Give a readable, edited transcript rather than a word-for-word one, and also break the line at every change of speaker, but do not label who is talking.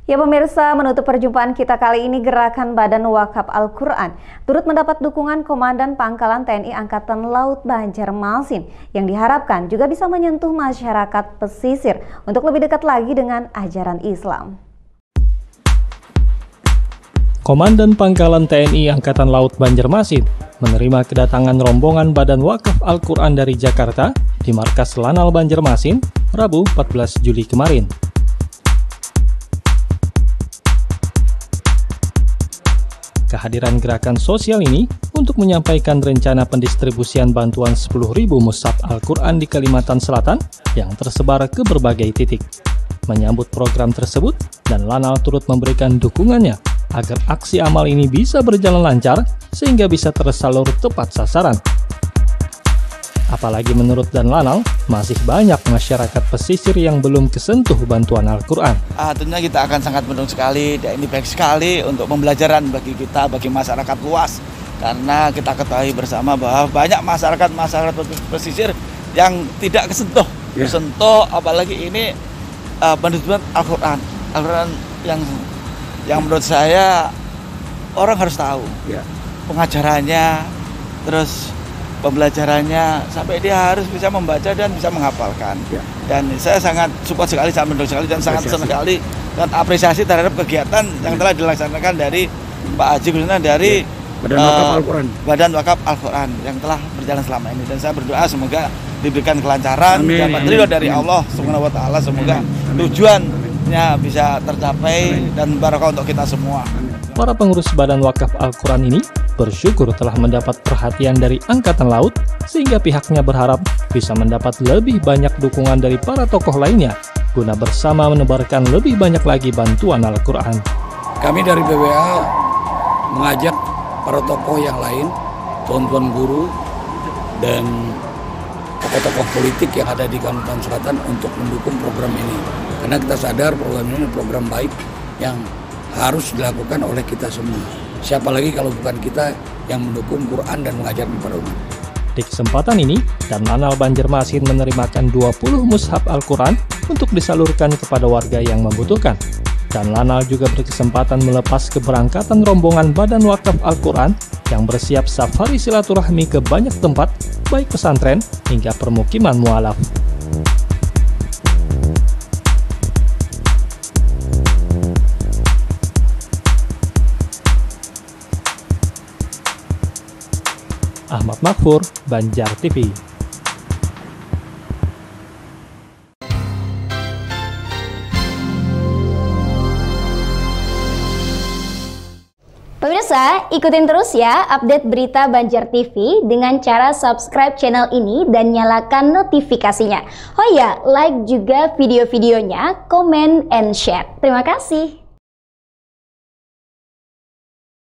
Ya pemirsa, menutup perjumpaan kita kali ini, Gerakan Badan Wakaf Al-Quran turut mendapat dukungan Komandan Pangkalan TNI Angkatan Laut Banjarmasin yang diharapkan juga bisa menyentuh masyarakat pesisir untuk lebih dekat lagi dengan ajaran Islam.
Komandan Pangkalan TNI Angkatan Laut Banjarmasin menerima kedatangan rombongan Badan Wakaf Al-Quran dari Jakarta di Markas Lanal Banjarmasin, Rabu 14 Juli kemarin. Kehadiran gerakan sosial ini untuk menyampaikan rencana pendistribusian bantuan 10.000 mushaf Al-Quran di Kalimantan Selatan yang tersebar ke berbagai titik. Menyambut program tersebut, dan Lanal turut memberikan dukungannya agar aksi amal ini bisa berjalan lancar sehingga bisa tersalur tepat sasaran. Apalagi menurut Dan Lanal, masih banyak masyarakat pesisir yang belum kesentuh bantuan Al-Quran.
Tentunya kita akan sangat mendukung sekali, dan ini baik sekali untuk pembelajaran bagi kita, bagi masyarakat luas. Karena kita ketahui bersama bahwa banyak masyarakat pesisir yang tidak kesentuh. Kesentuh, apalagi ini pendidikan Al-Quran. Al-Quran yang menurut saya orang harus tahu. Pengajarannya, terus pembelajarannya, sampai dia harus bisa membaca dan bisa menghafalkan. Dan saya sangat support sekali, sangat mendukung sekali, dan sangat senang sekali dan apresiasi terhadap kegiatan yang telah dilaksanakan dari Pak Haji khususnya dari Badan Wakaf Al-Quran yang telah berjalan selama ini. Dan saya berdoa semoga diberikan kelancaran, dapat ridho dari Allah Subhanahu wa Ta'ala, semoga tujuannya bisa tercapai dan barokah untuk kita semua.
Para pengurus Badan Wakaf Al-Quran ini bersyukur telah mendapat perhatian dari Angkatan Laut, sehingga pihaknya berharap bisa mendapat lebih banyak dukungan dari para tokoh lainnya, guna bersama menebarkan lebih banyak lagi bantuan Al-Quran.
Kami dari BWA mengajak para tokoh yang lain, tuan-tuan guru, dan tokoh-tokoh politik yang ada di Kalimantan Selatan untuk mendukung program ini. Karena kita sadar program ini program baik yang harus dilakukan oleh kita semua. Siapa lagi kalau bukan kita yang mendukung Quran dan mengajarkan kepada umat.
Di kesempatan ini, Dan Lanal Banjarmasin menerimakan 20 mushaf Al-Quran untuk disalurkan kepada warga yang membutuhkan. Dan Lanal juga berkesempatan melepas keberangkatan rombongan Badan Wakaf Al-Quran yang bersiap safari silaturahmi ke banyak tempat, baik pesantren hingga permukiman mualaf. Ahmad Makfur, Banjar TV.
Pemirsa, ikutin terus ya update berita Banjar TV dengan cara subscribe channel ini dan nyalakan notifikasinya. Oh ya, like juga video-videonya, comment and share. Terima kasih.